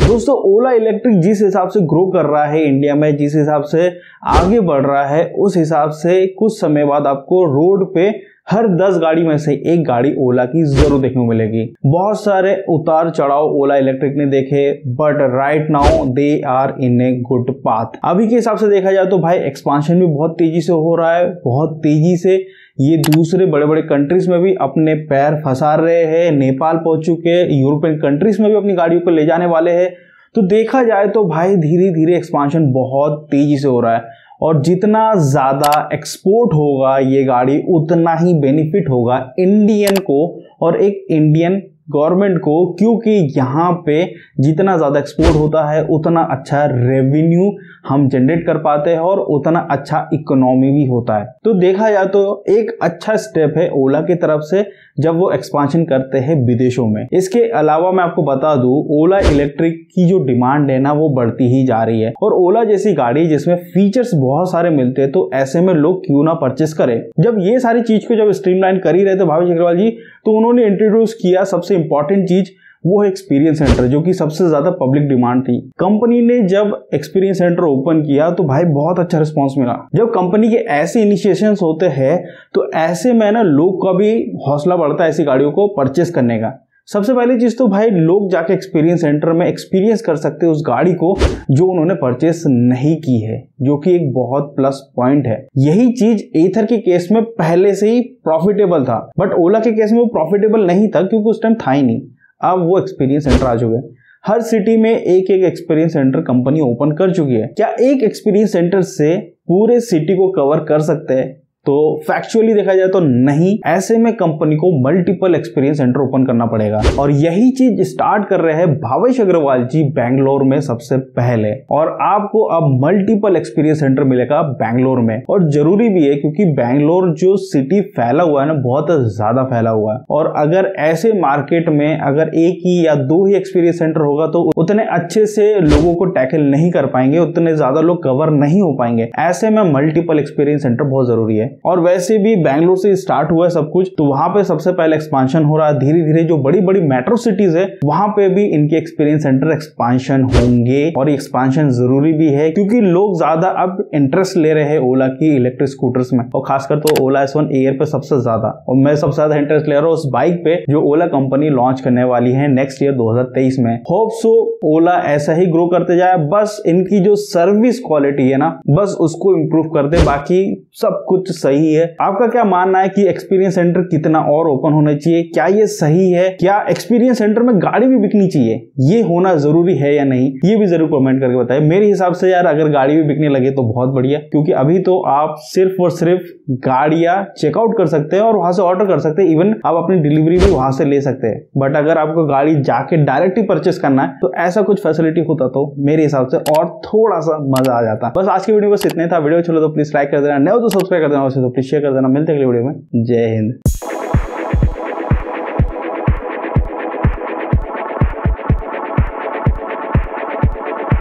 दोस्तों ओला इलेक्ट्रिक जिस हिसाब से ग्रो कर रहा है इंडिया में, जिस हिसाब से आगे बढ़ रहा है, उस हिसाब से कुछ समय बाद आपको रोड पे हर 10 गाड़ी में से एक गाड़ी ओला की जरूर देखने को मिलेगी। बहुत सारे उतार चढ़ाव ओला इलेक्ट्रिक ने देखे, but right now they are in a good path. अभी के हिसाब से देखा जाए तो भाई एक्सपांशन भी बहुत तेजी से हो रहा है, बहुत तेजी से ये दूसरे बड़े बड़े कंट्रीज में भी अपने पैर फंसा रहे हैं। नेपाल पहुंच चुके हैं, यूरोपियन कंट्रीज में भी अपनी गाड़ियों को ले जाने वाले हैं। तो देखा जाए तो भाई धीरे धीरे एक्सपांशन बहुत तेजी से हो रहा है, और जितना ज्यादा एक्सपोर्ट होगा ये गाड़ी उतना ही बेनिफिट होगा इंडियन को और एक इंडियन गवर्नमेंट को, क्योंकि यहाँ पे जितना ज़्यादा एक्सपोर्ट होता है उतना अच्छा रेवेन्यू हम जनरेट कर पाते हैं और उतना अच्छा इकोनॉमी भी होता है। तो देखा जाए तो एक अच्छा स्टेप है ओला की तरफ से जब वो एक्सपांशन करते हैं विदेशों में। इसके अलावा मैं आपको बता दूं, ओला इलेक्ट्रिक की जो डिमांड है ना वो बढ़ती ही जा रही है, और ओला जैसी गाड़ी जिसमें फीचर्स बहुत सारे मिलते हैं तो ऐसे में लोग क्यों ना परचेस करें। जब ये सारी चीज को जब स्ट्रीमलाइन कर ही रहे थे भावेश अग्रवाल जी, तो उन्होंने इंट्रोड्यूस किया सबसे इंपॉर्टेंट चीज, वो है एक्सपीरियंस सेंटर, जो कि सबसे ज्यादा पब्लिक डिमांड थी। कंपनी ने जब एक्सपीरियंस सेंटर ओपन किया तो भाई बहुत अच्छा रिस्पांस मिला। जब कंपनी के ऐसे इनिशिएशंस होते हैं तो ऐसे में ना लोग का भी हौसला बढ़ता है ऐसी गाड़ियों को परचेस करने का। सबसे पहली चीज तो भाई लोग जाके एक्सपीरियंस सेंटर में एक्सपीरियंस कर सकते हैं उस गाड़ी को जो उन्होंने परचेस नहीं की है, जो कि एक बहुत प्लस पॉइंट है। यही चीज एथर के केस में पहले से ही प्रॉफिटेबल था, बट ओला के केस में वो प्रॉफिटेबल नहीं था क्योंकि उस टाइम था ही नहीं। अब वो एक्सपीरियंस सेंटर आ चुके हैं, हर सिटी में एक एक एक्सपीरियंस सेंटर कंपनी ओपन कर चुकी है। क्या एक एक्सपीरियंस सेंटर से पूरे सिटी को कवर कर सकते हैं? तो फैक्चुअली देखा जाए तो नहीं। ऐसे में कंपनी को मल्टीपल एक्सपीरियंस सेंटर ओपन करना पड़ेगा, और यही चीज स्टार्ट कर रहे हैं भावेश अग्रवाल जी बैंगलोर में सबसे पहले। और आपको अब मल्टीपल एक्सपीरियंस सेंटर मिलेगा बैंगलोर में, और जरूरी भी है क्योंकि बैंगलोर जो सिटी फैला हुआ है ना बहुत ज्यादा फैला हुआ है, और अगर ऐसे मार्केट में अगर एक ही या दो ही एक्सपीरियंस सेंटर होगा तो उतने अच्छे से लोगों को टैकल नहीं कर पाएंगे, उतने ज्यादा लोग कवर नहीं हो पाएंगे। ऐसे में मल्टीपल एक्सपीरियंस सेंटर बहुत जरूरी है, और वैसे भी बैंगलोर से स्टार्ट हुआ है सब कुछ, तो वहां पे सबसे पहले एक्सपांशन हो रहा है। धीरे धीरे जो बड़ी बड़ी मेट्रो सिटीज है वहां पे भी इनके एक्सपीरियंस सेंटर एक्सपांशन होंगे, और एक्सपांशन जरूरी भी है क्योंकि लोग ज्यादा अब इंटरेस्ट ले रहे हैं ओला की इलेक्ट्रिक स्कूटर्स में, और खासकर तो ओला S1 एयर पे सबसे ज्यादा। और मैं सबसे ज्यादा इंटरेस्ट ले रहा हूँ उस बाइक पे जो ओला कंपनी लॉन्च करने वाली है नेक्स्ट ईयर 2023 में। होप सो ओला ऐसा ही ग्रो करते जाए, बस इनकी जो सर्विस क्वालिटी है ना बस उसको इंप्रूव कर दे, बाकी सब कुछ सही है। आपका क्या मानना है कि एक्सपीरियंस सेंटर कितना और ओपन होना चाहिए? क्या ये सही है? क्या एक्सपीरियंस सेंटर में गाड़ी भी बिकनी चाहिए? ये होना जरूरी है या नहीं? ये भी जरूर कमेंट करके बताएं। मेरे हिसाब से यार अगर गाड़ी भी बिकने लगे तो बहुत बढ़िया, क्योंकि अभी तो आप सिर्फ और सिर्फ गाड़ियां चेकआउट कर सकते हैं और वहां से ऑर्डर कर सकते हैं, इवन आप अपनी डिलीवरी भी वहां से ले सकते हैं। बट अगर आपको गाड़ी जाके डायरेक्ट ही परचेस करना है तो ऐसा कुछ फैसिलिटी होता तो मेरे हिसाब से और थोड़ा सा मजा आ जाता। बस आज की वीडियो बस इतना था। वीडियो चलो तो प्लीज लाइक कर देना, नहीं तो सब्सक्राइब कर देना, तो प्लीज शेयर कर देना। मिलते हैं अगली वीडियो में। जय हिंद।